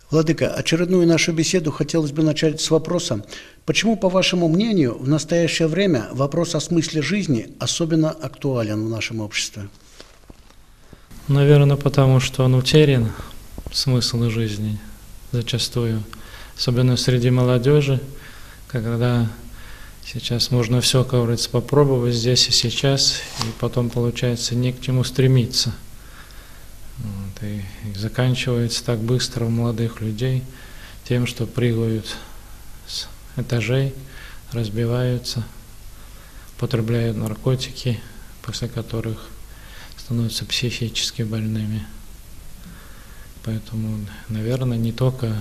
Владыка, очередную нашу беседу хотелось бы начать с вопроса, почему, по вашему мнению, в настоящее время вопрос о смысле жизни особенно актуален в нашем обществе? Наверное, потому что он утерян, смысл жизни, зачастую. Особенно среди молодежи, когда сейчас можно все, как говорится, попробовать здесь и сейчас, и потом, получается, не к чему стремиться. И заканчивается так быстро у молодых людей тем, что прыгают с этажей, разбиваются, потребляют наркотики, после которых становятся психически больными. Поэтому, наверное, не только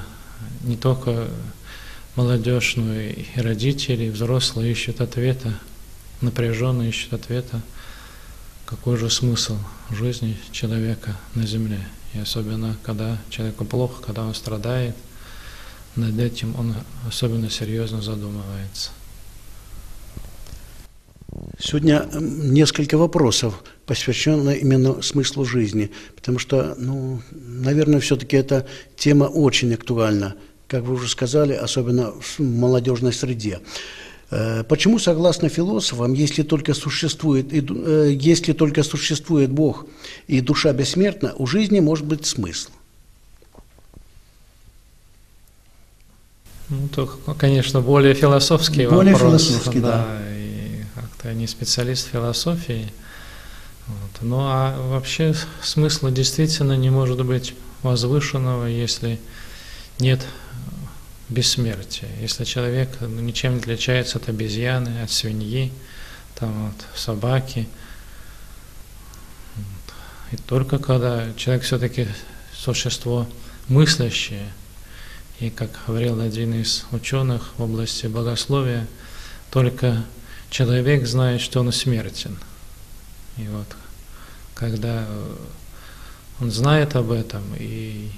молодежь, но и родители, и взрослые ищут ответа, напряженно ищут ответа, какой же смысл жизни человека на земле. И особенно, когда человеку плохо, когда он страдает, над этим он особенно серьезно задумывается. Сегодня несколько вопросов, посвященных именно смыслу жизни, потому что, наверное, все-таки эта тема очень актуальна, как вы уже сказали, особенно в молодежной среде. Почему, согласно философам, если только существует Бог и душа бессмертна, у жизни может быть смысл? То, конечно, более философский вопрос. Более философский, да. И как-то я не специалист в философии. Ну, а вообще смысла действительно не может быть возвышенного, если нет бессмертия. Если человек ничем не отличается от обезьяны, от свиньи, от собаки. И только когда человек все-таки существо мыслящее, и, как говорил один из ученых в области богословия, только человек знает, что он смертен. И когда он знает об этом и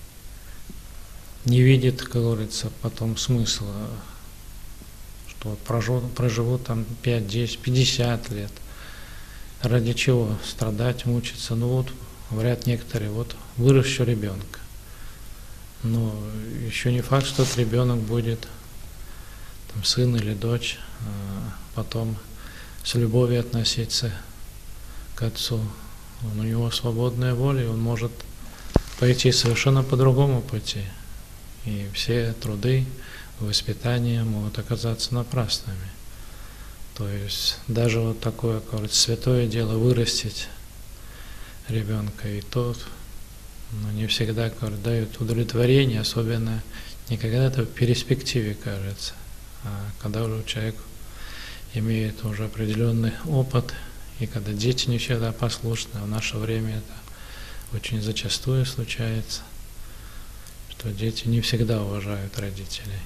не видит, как говорится, потом смысла, что проживу 5, 10, 50 лет. Ради чего страдать, мучиться? Говорят некоторые, выращу ребенка. Но еще не факт, что этот ребенок будет сын или дочь, потом с любовью относиться к отцу. У него свободная воля, и он может пойти совершенно по другому пути. И все труды, воспитания могут оказаться напрасными. То есть даже такое, как говорится, святое дело вырастить ребенка, и то не всегда, как говорится, дают удовлетворение, особенно не когда это в перспективе кажется, а когда уже человек имеет уже определенный опыт, и когда дети не всегда послушны, а в наше время это очень зачастую случается, что дети не всегда уважают родителей.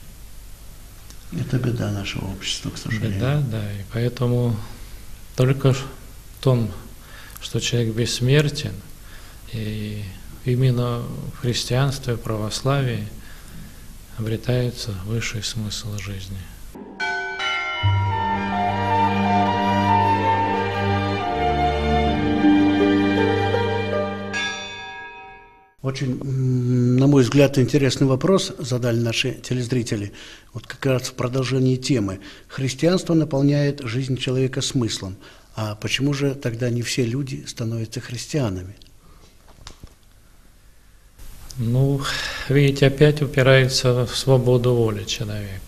Это беда нашего общества, к сожалению. Беда, да, и поэтому только в том, что человек бессмертен, и именно в христианстве, в православии обретается высший смысл жизни. Очень, на мой взгляд, интересный вопрос задали наши телезрители. Как раз в продолжении темы. Христианство наполняет жизнь человека смыслом. А почему же тогда не все люди становятся христианами? Видите, опять упирается в свободу воли человека.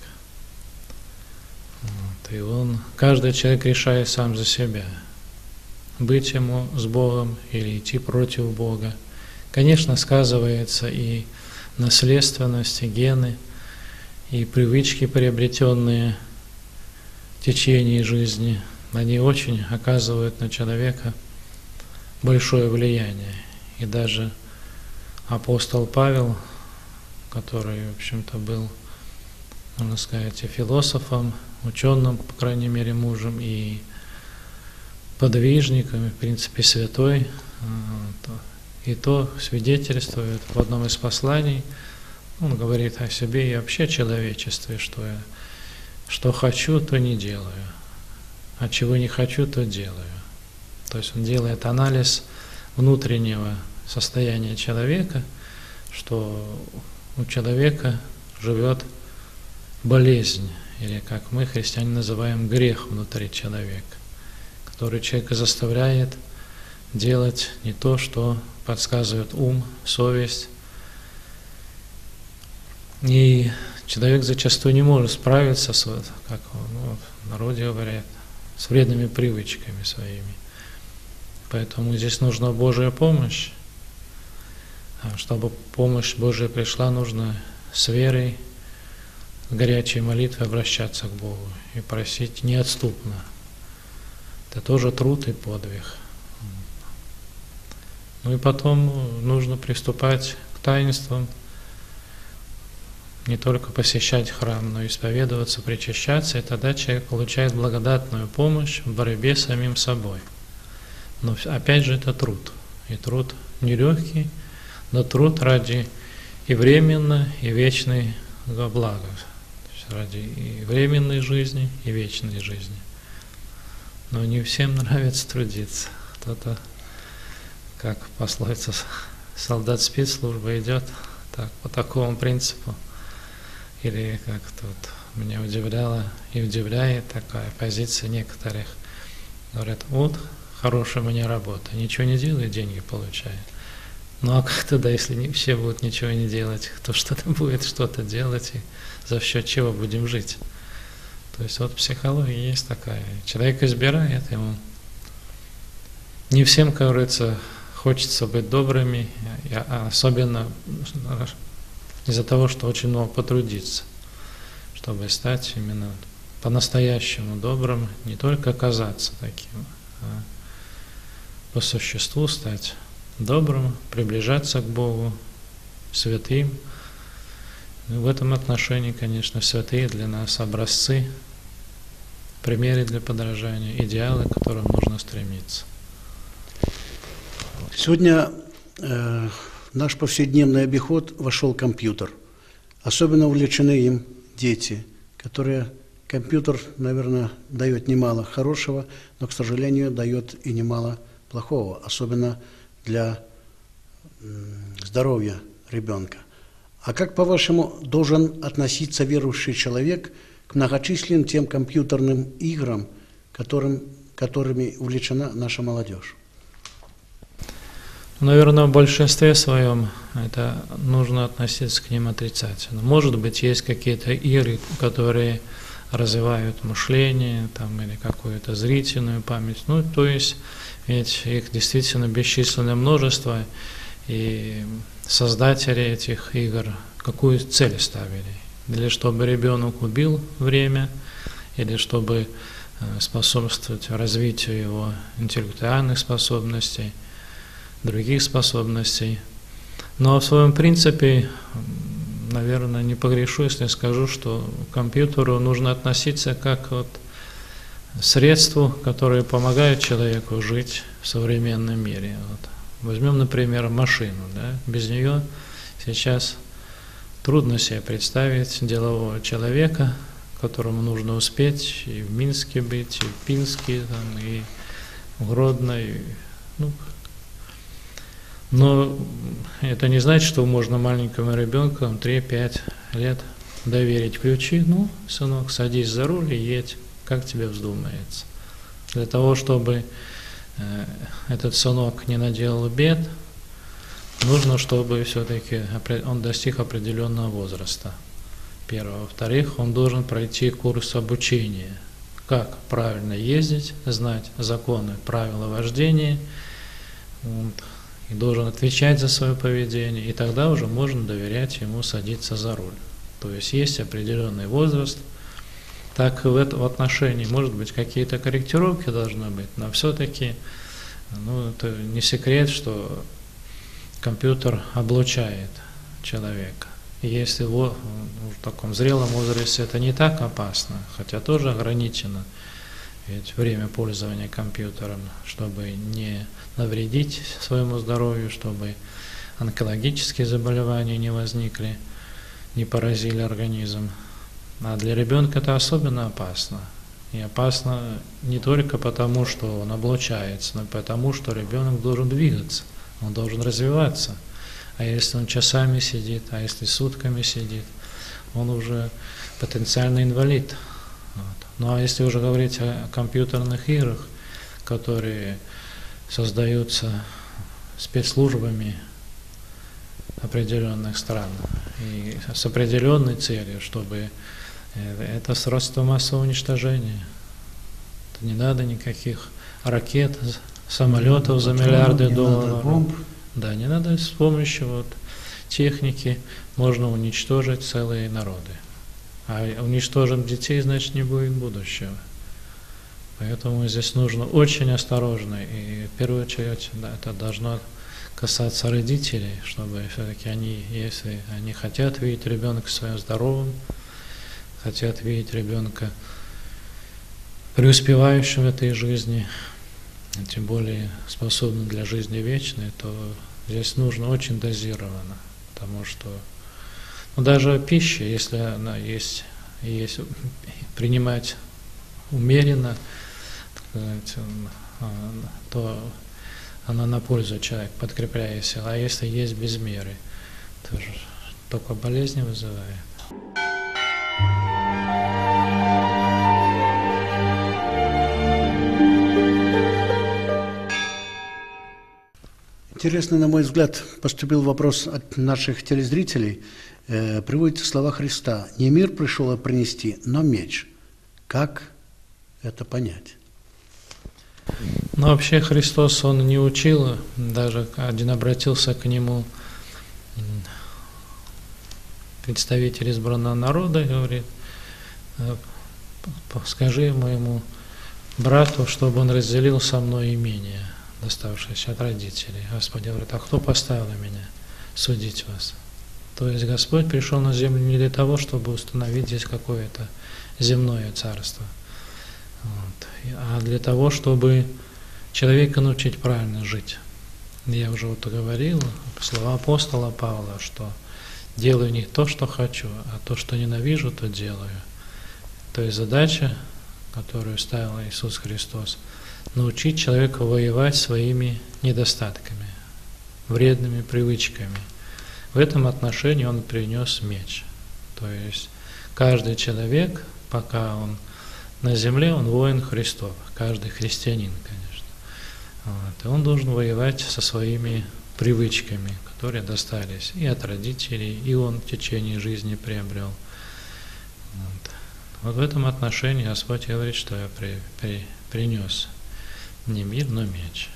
И каждый человек решает сам за себя, быть ему с Богом или идти против Бога. Конечно, сказывается и наследственность, и гены, и привычки, приобретенные в течение жизни. Они очень оказывают на человека большое влияние. И даже апостол Павел, который, в общем-то, был, можно сказать, и философом, ученым, по крайней мере, мужем, и подвижником, и, в принципе, святой, и то свидетельствует в одном из посланий, он говорит о себе и вообще о человечестве, что хочу, то не делаю, а чего не хочу, то делаю. То есть он делает анализ внутреннего состояния человека, что у человека живет болезнь, или как мы, христиане, называем грех внутри человека, который человека заставляет делать не то, что подсказывает ум, совесть. И человек зачастую не может справиться с, как в народе говорят, с вредными привычками своими. Поэтому здесь нужна Божья помощь. А чтобы помощь Божья пришла, нужно с верой, с горячей молитвой обращаться к Богу и просить неотступно. Это тоже труд и подвиг. Ну и потом нужно приступать к таинствам, не только посещать храм, но и исповедоваться, причащаться, и тогда человек получает благодатную помощь в борьбе с самим собой. Но опять же это труд, и труд нелегкий, но труд ради и временного, и вечного блага, то есть ради и временной жизни, и вечной жизни. Но не всем нравится трудиться. Кто-то, как пословица, солдат спит, служба идет, так, по такому принципу. Или как тут меня удивляла и удивляет такая позиция некоторых. Говорят, вот хорошая у меня работа, ничего не делаю, деньги получаю. Ну а как тогда, если не все будут ничего не делать, кто что-то будет что-то делать, и за счет чего будем жить? То есть вот психология есть такая. Человек избирает, ему не всем, как говорится, хочется быть добрыми, особенно из-за того, что очень много потрудиться, чтобы стать именно по-настоящему добрым, не только казаться таким, а по существу стать добрым, приближаться к Богу, святым. И в этом отношении, конечно, святые для нас образцы, примеры для подражания, идеалы, к которым нужно стремиться. Сегодня в наш повседневный обиход вошел компьютер. Особенно увлечены им дети, которые компьютер, наверное, дает немало хорошего, но, к сожалению, дает и немало плохого, особенно для здоровья ребенка. А как, по-вашему, должен относиться верующий человек к многочисленным тем компьютерным играм, которыми увлечена наша молодежь? Наверное, в большинстве своем это нужно относиться к ним отрицательно. Может быть, есть какие-то игры, которые развивают мышление там, или какую-то зрительную память. Ну, то есть, ведь их действительно бесчисленное множество, и создатели этих игр какую цель ставили? Или чтобы ребенок убил время, или чтобы способствовать развитию его интеллектуальных способностей, других способностей. Но в своем принципе, наверное, не погрешу, если скажу, что к компьютеру нужно относиться как вот средству, которое помогает человеку жить в современном мире. Вот. Возьмем, например, машину. Да? Без нее сейчас трудно себе представить делового человека, которому нужно успеть и в Минске быть, и в Пинске, там, и в Гродно, и, ну, но это не значит, что можно маленькому ребенку 3-5 лет доверить ключи. Ну, сынок, садись за руль и едь, как тебе вздумается. Для того, чтобы этот сынок не наделал бед, нужно, чтобы все-таки он достиг определенного возраста. Первое. Во-вторых, он должен пройти курс обучения, как правильно ездить, знать законы, правила вождения, и должен отвечать за свое поведение, и тогда уже можно доверять ему садиться за руль. То есть есть определенный возраст, так в этом отношении, может быть, какие-то корректировки должны быть, но все-таки это не секрет, что компьютер облучает человека. И если в таком зрелом возрасте это не так опасно, хотя тоже ограничено, ведь время пользования компьютером, чтобы не навредить своему здоровью, чтобы онкологические заболевания не возникли, не поразили организм. А для ребенка это особенно опасно. И опасно не только потому, что он облучается, но и потому, что ребенок должен двигаться, он должен развиваться. А если он часами сидит, а если сутками сидит, он уже потенциальный инвалид. Вот. Ну а если уже говорить о компьютерных играх, которые создаются спецслужбами определенных стран и с определенной целью, чтобы это средство массового уничтожения. Не надо никаких ракет, самолетов за миллиарды долларов. Да, не надо, с помощью вот техники можно уничтожить целые народы. А уничтожим детей, значит, не будет будущего. Поэтому здесь нужно очень осторожно. И в первую очередь это должно касаться родителей, чтобы все-таки они, если они хотят видеть ребенка своим здоровым, хотят видеть ребенка преуспевающим в этой жизни, тем более способным для жизни вечной, то здесь нужно очень дозированно, потому что даже пища, если она есть принимать умеренно, то она на пользу человеку, подкрепляя силу. А если есть без меры, то только болезни вызывает. Интересно, на мой взгляд, поступил вопрос от наших телезрителей. Приводите слова Христа: «Не мир пришел принести, но меч». Как это понять? Ну, вообще Христос, Он не учил, даже один обратился к Нему представитель избранного народа и говорит: скажи моему брату, чтобы он разделил со мной имение, доставшееся от родителей. Господь говорит: а кто поставил меня судить вас? То есть Господь пришел на землю не для того, чтобы установить здесь какое-то земное царство, а для того, чтобы человека научить правильно жить. Я уже вот говорил, слова апостола Павла, что делаю не то, что хочу, а то, что ненавижу, то делаю. То есть задача, которую ставил Иисус Христос, научить человека воевать своими недостатками, вредными привычками. В этом отношении Он принес меч. То есть каждый человек, пока он на земле, он воин Христов, каждый христианин, конечно. Вот. И он должен воевать со своими привычками, которые достались и от родителей, и он в течение жизни приобрел. Вот в этом отношении Господь говорит, что я принес не мир, но меч.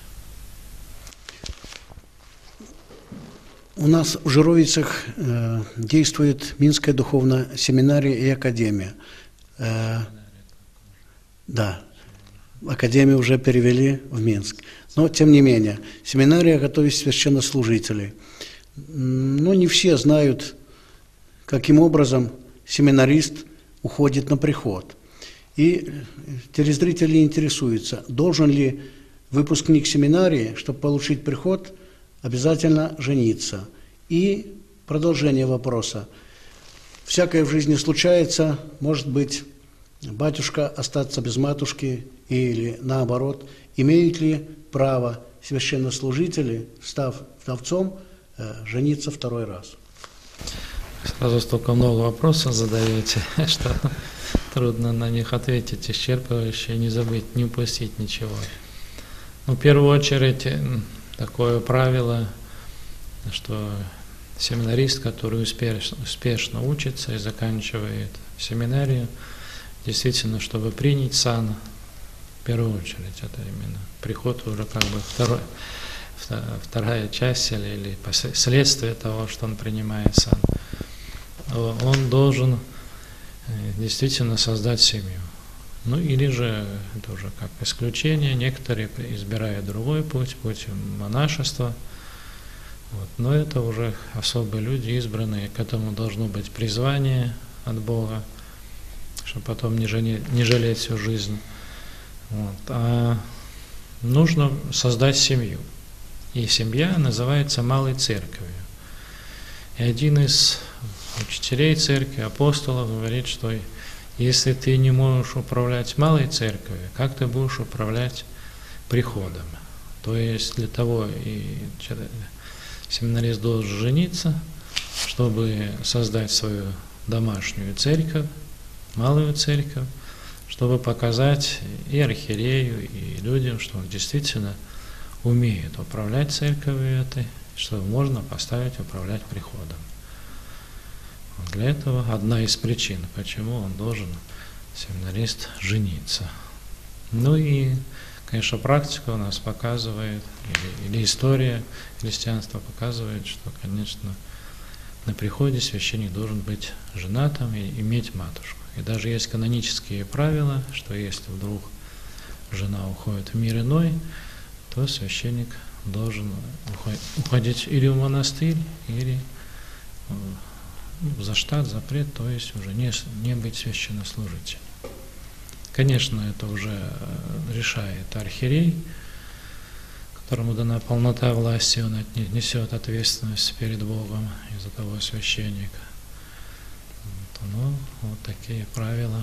У нас в Жировицах действует Минская духовная семинария и академия. Да, академию уже перевели в Минск. Но, тем не менее, семинария готовит священнослужителей. Но не все знают, каким образом семинарист уходит на приход. И телезрители интересуются, должен ли выпускник семинарии, чтобы получить приход, обязательно жениться. И продолжение вопроса. Всякое в жизни случается, может быть, батюшка остаться без матушки или наоборот. Имеют ли право священнослужители, став вдовцом, жениться второй раз? Сразу столько много вопросов задаете, что трудно на них ответить исчерпывающе, не забыть, не упустить ничего. Ну, в первую очередь, такое правило, что семинарист, который успешно учится и заканчивает семинарию, действительно, чтобы принять сан, в первую очередь, это именно приход уже как бы вторая часть или следствие того, что он принимает сан, он должен действительно создать семью. Ну или же, это уже как исключение, некоторые избирают другой путь, путь монашества. Вот. Но это уже особые люди, избранные, к этому должно быть призвание от Бога, чтобы потом не жалеть всю жизнь. Вот. А нужно создать семью. И семья называется малой церковью. И один из учителей церкви, апостолов, говорит, что если ты не можешь управлять малой церковью, как ты будешь управлять приходом? То есть для того и семинарист должен жениться, чтобы создать свою домашнюю церковь, малую церковь, чтобы показать и архиерею, и людям, что он действительно умеет управлять церковью этой, что можно поставить управлять приходом. Для этого одна из причин, почему он должен, семинарист, жениться. Ну и, конечно, практика у нас показывает, или история христианства показывает, что, конечно, на приходе священник должен быть женатым и иметь матушку. И даже есть канонические правила, что если вдруг жена уходит в мир иной, то священник должен уходить или в монастырь, или за штат, запрет, то есть уже не быть священнослужителем. Конечно, это уже решает архиерей, которому дана полнота власти, он несет ответственность перед Богом из-за того священника. Ну, вот такие правила.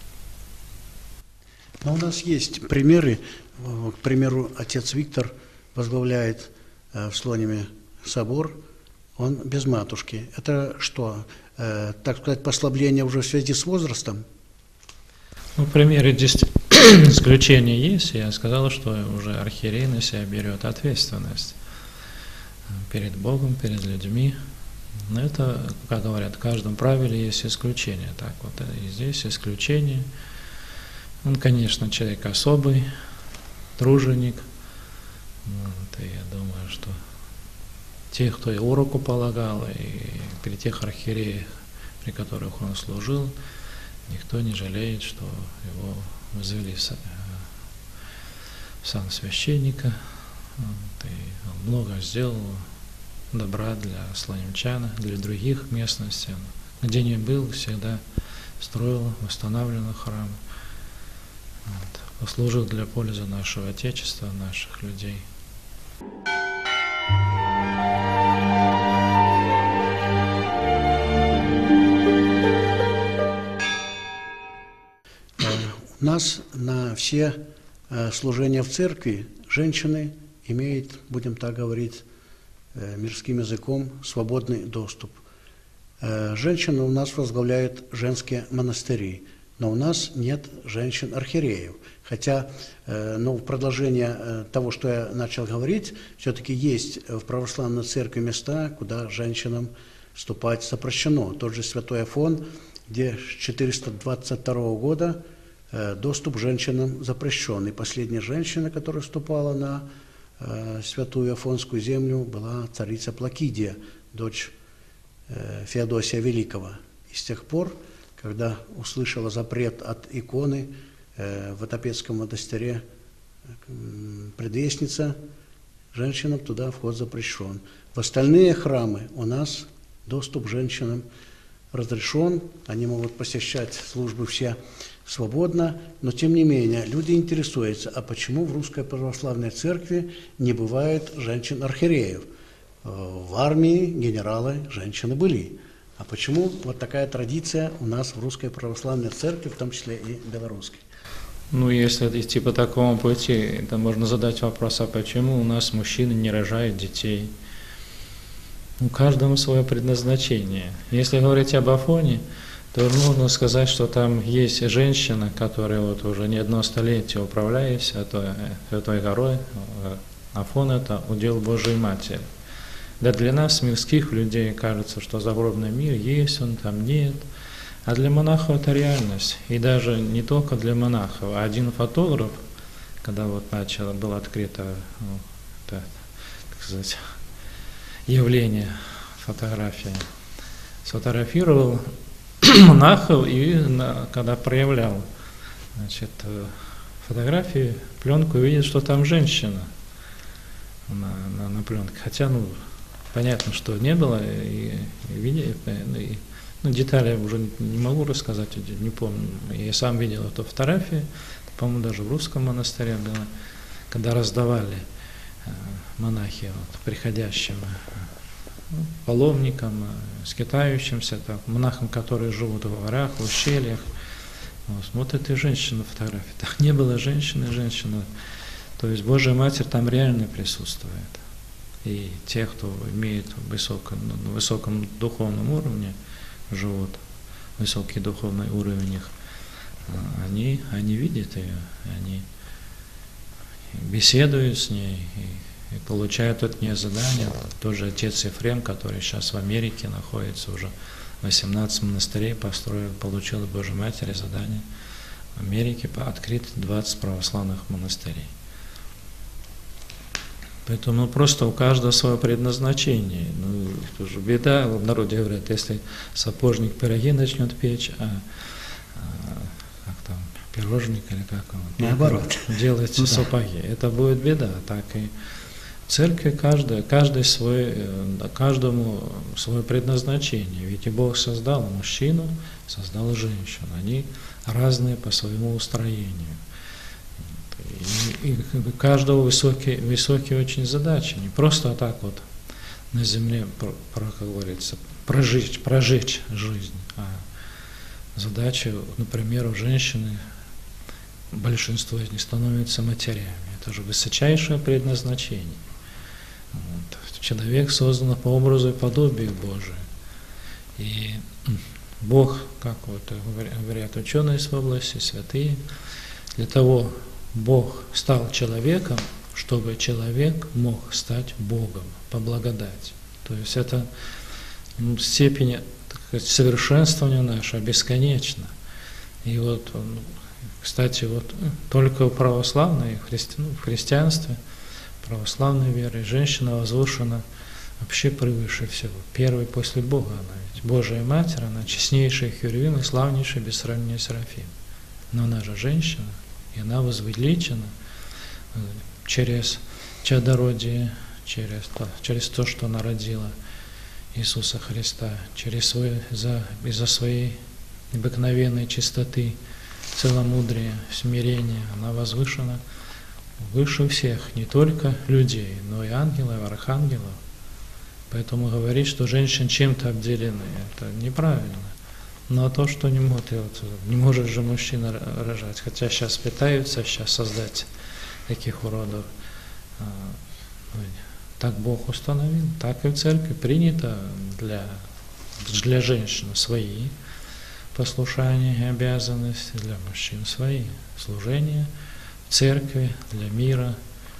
Но у нас есть примеры. К примеру, отец Виктор возглавляет в Слониме собор, он без матушки. Это что, так сказать, послабление уже в связи с возрастом? Ну, примеры исключения есть. Я сказал, что уже архиерей на себя берет ответственность перед Богом, перед людьми. Но это, как говорят, в каждом правиле есть исключение. Так вот, и здесь исключение. Он, конечно, человек особый, труженик. Вот, и я думаю, что те, кто и уроку полагал, и при тех архиереях, при которых он служил, никто не жалеет, что его возвели в сан священника. Вот, и он много сделал добра для слонимчан, для других местностей. Где не был, всегда строил, восстанавливал храмы. Вот. Послужил для пользы нашего Отечества, наших людей. У нас на все служения в церкви женщины имеют, будем так говорить, мирским языком, свободный доступ. Женщины у нас возглавляют женские монастыри, но у нас нет женщин-архиереев. Хотя, в продолжение того, что я начал говорить, все-таки есть в православной церкви места, куда женщинам вступать запрещено. Тот же Святой Афон, где с 422 года доступ женщинам запрещен. И последняя женщина, которая вступала на святую Афонскую землю, была царица Плакидия, дочь Феодосия Великого. И с тех пор, когда услышала запрет от иконы в Отопецком монастыре предвестница, женщинам туда вход запрещен. В остальные храмы у нас доступ женщинам разрешен, они могут посещать службы все свободно, но тем не менее люди интересуются, а почему в Русской Православной Церкви не бывает женщин-архиереев? В армии генералы женщины были. А почему вот такая традиция у нас в Русской Православной Церкви, в том числе и белорусской? Ну, если идти по такому пути, то можно задать вопрос, а почему у нас мужчины не рожают детей? У каждого свое предназначение. Если говорить об Афоне, то можно сказать, что там есть женщина, которая вот уже не одно столетие управляет Святой горой. Афон – это удел Божией Матери. Да для нас, мирских людей, кажется, что загробный мир есть, он там нет. А для монахов это реальность. И даже не только для монахов. А один фотограф, когда вот было открыто, так сказать, явление фотографии, сфотографировал монахов и когда проявлял фотографии, пленку, видит, что там женщина на пленке. Хотя, понятно, что не было, и детали я уже не могу рассказать, не помню. Я сам видел эту фотографию, по-моему, даже в русском монастыре было, когда раздавали монахи приходящим паломникам, скитающимся, монахам, которые живут в горах, в ущельях. Смотрят и женщина фотографии. Так не было женщины. То есть Божья Матерь там реально присутствует. И те, кто имеет на высоком духовном уровне, живут, высокий духовный уровень их, они видят ее, они беседуют с ней и получают от нее задания. Тот же отец Ефрем, который сейчас в Америке находится, уже 18 монастырей построил, получил от Божьей Матери задание в Америке открыть 20 православных монастырей. Поэтому просто у каждого свое предназначение. Ну, тоже беда, в народе говорят, если сапожник пироги начнет печь, как там, пирожник или как он, наоборот, делать сапоги, это будет беда. Так и в церкви каждому свое предназначение. Ведь и Бог создал мужчину, создал женщину. Они разные по своему устроению. И у каждого высокие очень задачи. Не просто так вот на земле, как говорится, прожечь жизнь. А задача, например, у женщины, большинство из них становятся матерями. Это же высочайшее предназначение. Вот. Человек создан по образу и подобию Божию. И Бог, как вот говорят ученые из области, святые, для того Бог стал человеком, чтобы человек мог стать Богом по благодати. То есть это степень, так сказать, совершенствования нашего бесконечна. И вот, кстати, вот только у православной, в христианстве, православной веры, женщина возвышена вообще превыше всего. Первой после Бога она ведь. Божия Матерь, она честнейшая Херувим и славнейшая без сравнения Серафим. Но она же женщина, и она возвеличена через чадородие, через то, что она родила Иисуса Христа, из-за своей необыкновенной чистоты, целомудрия, смирения. Она возвышена выше всех, не только людей, но и ангелов, и архангелов. Поэтому говорить, что женщины чем-то обделены, это неправильно. Но то, что не может же мужчина рожать, хотя сейчас пытаются создать таких уродов, так Бог установил, так и в церкви принято для женщин свои послушания и обязанности, для мужчин свои служения в церкви, для мира.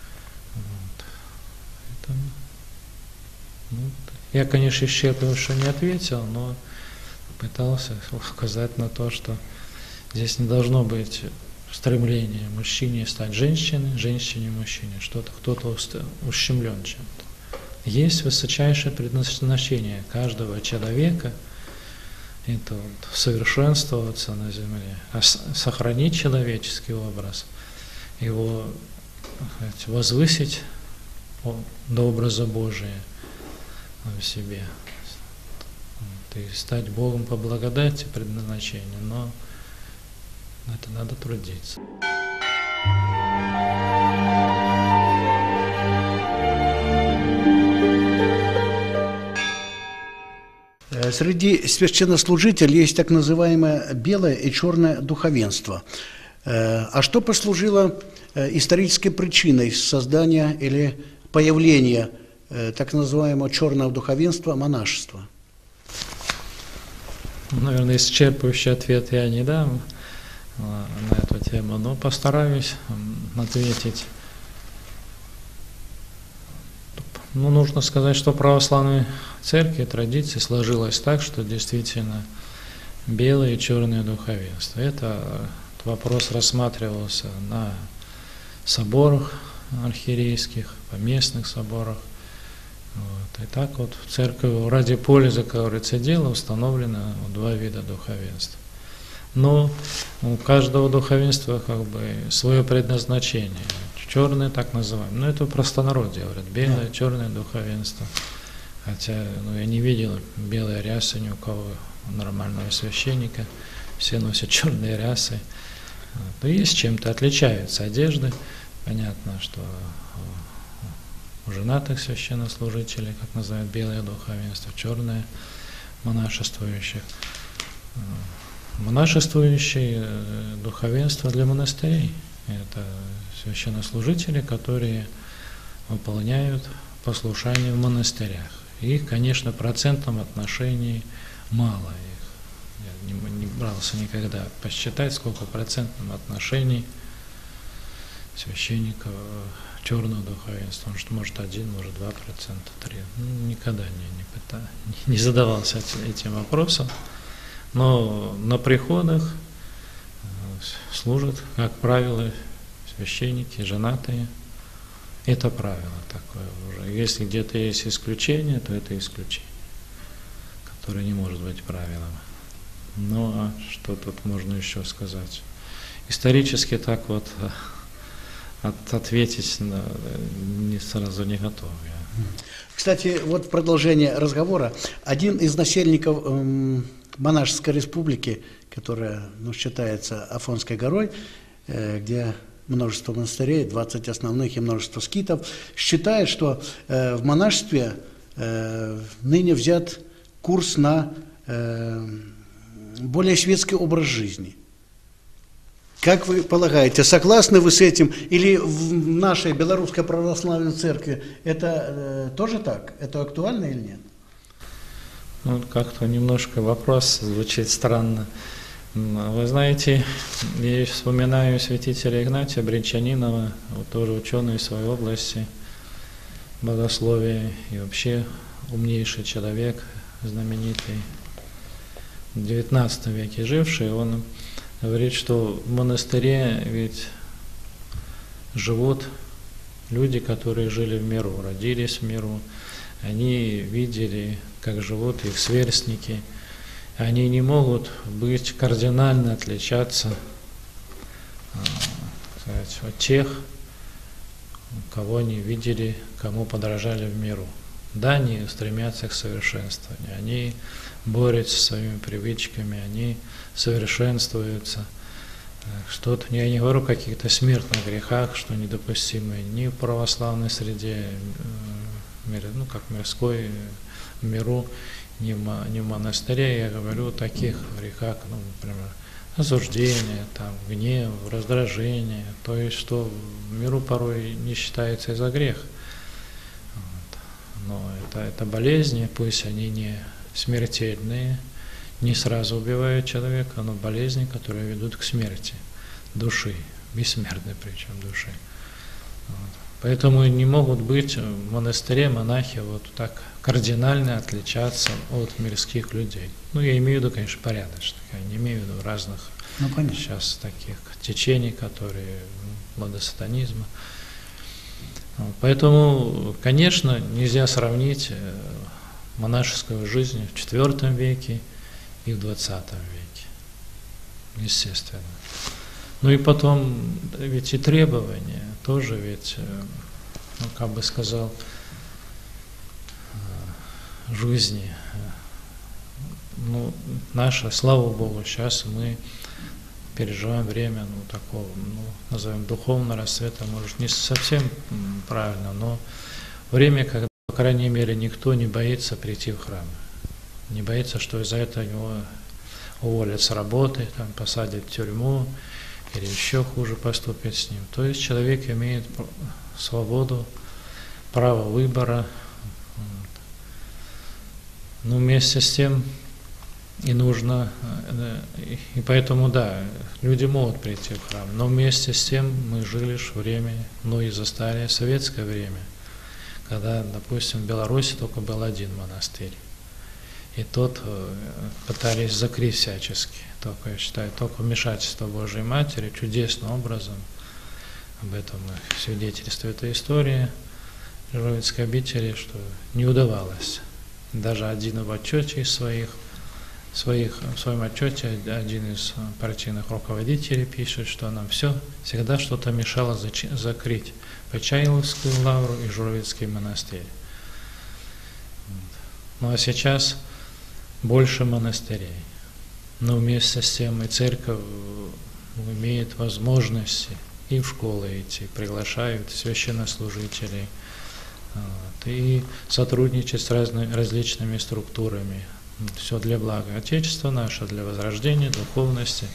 Вот. Я, конечно, исчерпывающе не ответил, но пытался указать на то, что здесь не должно быть стремления мужчине стать женщиной, женщине мужчине, кто-то ущемлен чем-то. Есть высочайшее предназначение каждого человека, это вот совершенствоваться на земле, сохранить человеческий образ, его возвысить до образа Божия в себе. И стать Богом по благодати предназначению, но это надо трудиться. Среди священнослужителей есть так называемое белое и черное духовенство. А что послужило исторической причиной создания или появления так называемого черного духовенства, монашества? Наверное, исчерпывающий ответ я не дам на эту тему, но постараюсь ответить. Нужно сказать, что в православной церкви традиции сложилось так, что действительно белое и черное духовенство. Этот вопрос рассматривался на соборах архиерейских, поместных соборах. Вот. И так вот в церкви ради пользы, как говорится, дела установлено два вида духовенства. Но у каждого духовенства как бы свое предназначение. Черное так называемое. Но это простонародье говорят. Белое, черное духовенство. Хотя я не видел белой рясы ни у кого нормального священника. Все носят черные рясы. Но есть чем-то отличаются одежды. Понятно, что у женатых священнослужителей, как называют, белое духовенство, черное монашествующих. Монашествующее духовенство для монастырей. Это священнослужители, которые выполняют послушания в монастырях. Их, конечно, в процентном отношении мало их. Я не брался никогда посчитать, сколько в процентном отношении священников черного духовенства. Может, 1, может 2%, 3%. Никогда не задавался этим вопросом. Но на приходах служат, как правило, священники, женатые. Это правило такое уже. Если где-то есть исключение, то это исключение, которое не может быть правилом. Ну а что тут можно еще сказать? Исторически так вот ответить сразу не готов я. Кстати, вот в продолжение разговора, один из начальников монашеской республики, которая считается Афонской горой, где множество монастырей, 20 основных и множество скитов, считает, что в монашестве ныне взят курс на более светский образ жизни. Как вы полагаете, согласны вы с этим? Или в нашей Белорусской православной церкви это тоже так? Это актуально или нет? Ну, как-то немножко вопрос звучит странно. Вы знаете, я вспоминаю святителя Игнатия Бринчанинова, тоже ученый в своей области, богословия и вообще умнейший человек, знаменитый, в XIX веке живший. Он говорит, что в монастыре ведь живут люди, которые жили в миру, родились в миру, они видели, как живут их сверстники. Они не могут быть кардинально отличаться от тех, кого они видели, кому подражали в миру. Да, они стремятся к совершенствованию, они борются со своими привычками, они совершенствуются. Что-то, я не говорю о каких-то смертных грехах, что недопустимы ни в православной среде, как мирской миру, не в монастыре, я говорю о таких грехах, например, осуждение, гнев, раздражение, то есть, что в миру порой не считается за грех. Но это болезни, пусть они не смертельные, не сразу убивают человека, но болезни, которые ведут к смерти души, бессмертной причем души. Поэтому не могут быть в монастыре монахи вот так кардинально отличаться от мирских людей. Я имею в виду, конечно, порядочных, я не имею в виду разных сейчас таких течений, которые младосатанизма. Поэтому, конечно, нельзя сравнить монашескую жизнь в IV веке и в XX веке, естественно. И потом, ведь и требования тоже ведь, как бы сказал, жизни. Наша, слава Богу, сейчас мы переживаем время такого, назовем, духовного расцвета, может, не совсем правильно, но время, когда, по крайней мере, никто не боится прийти в храм, не боится, что из-за этого его уволят с работы, посадят в тюрьму, или еще хуже поступят с ним. То есть человек имеет свободу, право выбора. Но вместе с тем и нужно, и поэтому, да, люди могут прийти в храм, но вместе с тем мы жили в время, и застали советское время, когда, допустим, в Беларуси только был один монастырь. И тот пытались закрыть всячески, только, я считаю, только вмешательство Божией Матери чудесным образом, об этом свидетельствует эта история Жировицкой обители, что не удавалось. Даже один в отчете из в своем отчете один из партийных руководителей пишет, что нам всегда что-то мешало закрыть Почаевскую лавру и Жировицкий монастырь. А сейчас больше монастырей. Но вместе с тем и церковь имеет возможности и в школы идти, приглашают священнослужителей, и сотрудничать с различными структурами. Все для блага Отечества наше, для возрождения, духовности.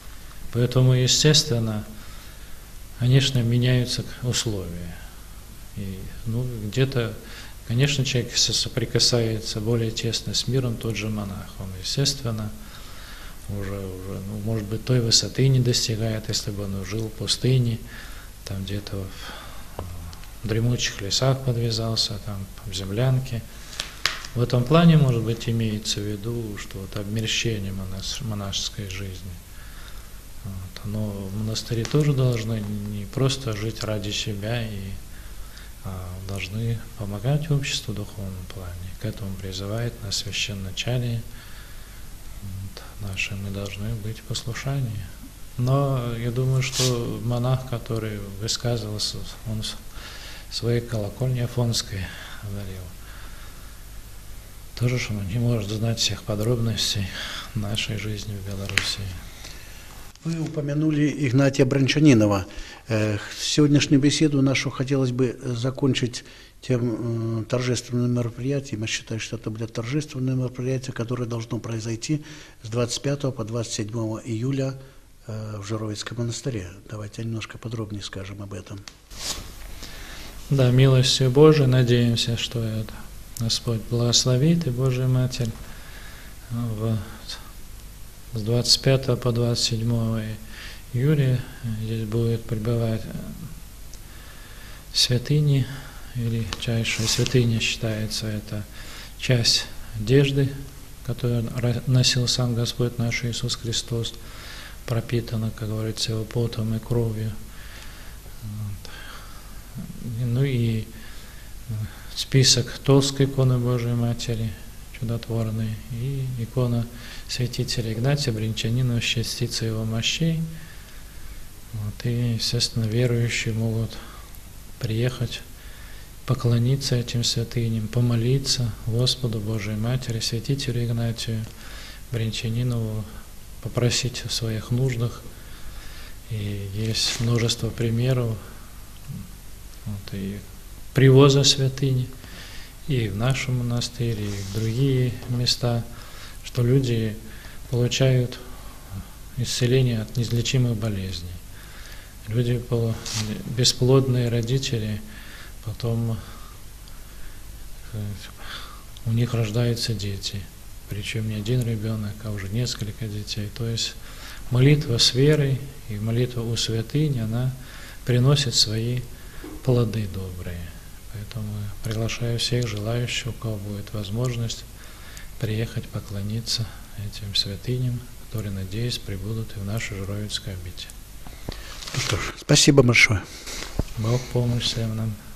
Поэтому, естественно, конечно, меняются условия. И, ну, где-то, конечно, человек соприкасается более тесно с миром, тот же монах. Он, естественно, уже ну, может быть, той высоты не достигает, если бы он жил в пустыне, там где-то в дремучих лесах подвязался, там в землянке. В этом плане, может быть, имеется в виду, что вот обмерщение монашеской жизни. Вот. Но в монастыре тоже должны не просто жить ради себя, должны помогать обществу в духовном плане. К этому призывает нас священначалие. Вот, наши мы должны быть в послушании. Но я думаю, что монах, который высказывался, он в своей колокольне Афонской говорил, тоже, что он не может знать всех подробностей нашей жизни в Белоруссии. Вы упомянули Игнатия Брончанинова. Сегодняшнюю беседу нашу хотелось бы закончить тем торжественным мероприятием. Я считаю, что это будет торжественное мероприятие, которое должно произойти с 25 по 27 июля в Жировицком монастыре. Давайте немножко подробнее скажем об этом. Да, милостью Божией надеемся, что это Господь благословит, и Божия Матерь с 25 по 27 июля здесь будет пребывать святыни, величайшая святыня считается, это часть одежды, которую носил сам Господь наш Иисус Христос, пропитана, как говорится, Его потом и кровью. Ну и список толстой иконы Божией Матери, чудотворной, и икона святителя Игнатия Брянчанинова, частица его мощей. Вот, и, естественно, верующие могут приехать, поклониться этим святыням, помолиться Господу Божией Матери, святителю Игнатию Брянчанинову, попросить о своих нуждах. И есть множество примеров вот, и привоза святыни и в нашем монастыре, и в другие места, что люди получают исцеление от неизлечимых болезней. Люди, бесплодные родители, потом у них рождаются дети, причем не один ребенок, а уже несколько детей. То есть молитва с верой и молитва у святынь, она приносит свои плоды добрые. Поэтому приглашаю всех желающих, у кого будет возможность, приехать поклониться этим святыням, которые, надеюсь, прибудут и в нашу Жировицкую обитель. Ну что ж, спасибо большое. Бог помощь всем нам.